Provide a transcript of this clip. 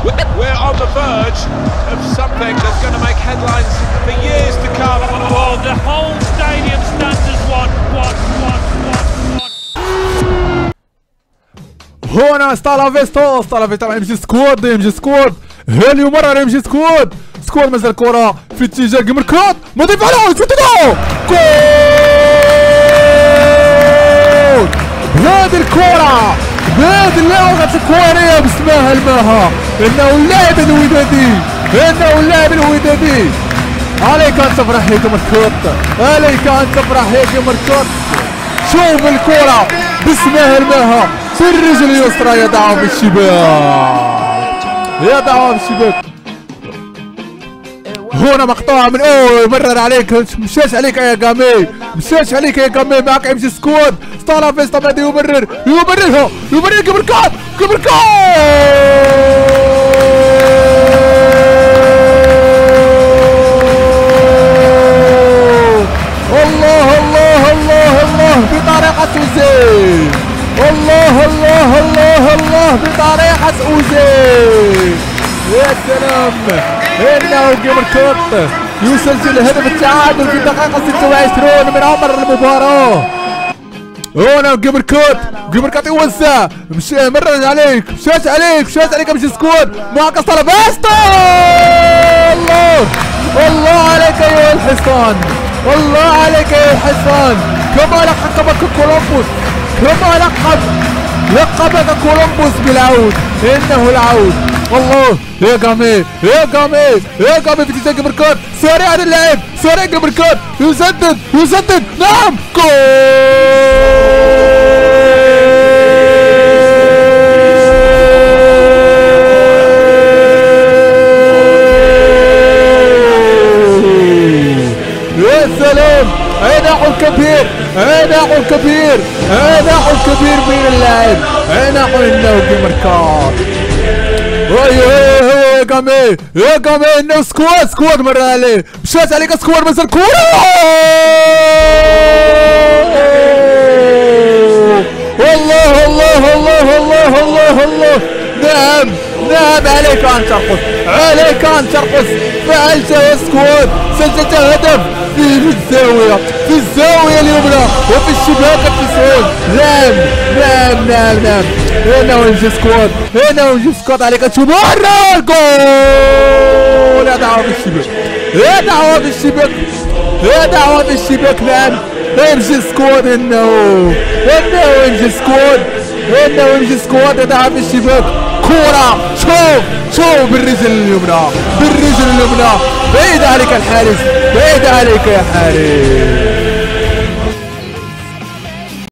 We're on the verge of something that's going to make headlines for years to come. Oh, the whole stadium stands as one. هنا ستالا فيستا مع MG سكواد هاني ومرة MG سكواد مازال الكرة في اتجاه جيمركات ما ديفعلوش في اتجاه جول بهذه الكرة بهذه اللعبة الكورية باسمها الماها انه اللاعب الودادي عليك ان تفرح يا جيمركات شوف الكرة باسمها الماها في الرجل اليسرى يضعها في الشباك هنا مقطوعة من مرر عليك مشاش عليك يا جامي معك MG سكواد ستالا فيستا بعد يمررها جيمركات الله بطريقة أوزيل الله بطريقة أوزيل يا سلام إنه جيمركات يسجل هدف التعادل في الدقيقة 26 من عمر المباراة هنا جيمركات يوزع مرر عليك مشات عليك MG سكواد معك ستالا فيستا الله عليك أيها الحصان كما لقبك كولومبوس بالعود انه العود الله يا جامي في اتجاه جيمركات سريع اللاعب جيمركات يسدد نعم يا سلام عناء كبير من اللاعب عناء انه جيمركات يا جامي انه سكواد مر عليه مشات عليك سكواد مازال كورة الله نعم عليك ان ترقص فعلت يا سكواد سجلت هدف في الزاوية اليمنى وفي الشباك التسعود نعم هنا MG سكواد عليك تشوف مرة الجول يا دعوة في الشباك نعم MG سكواد انه MG سكواد يدعم في الشباك كورة شوف بالرجل اليمنى بعيد عليك الحارس يا حارس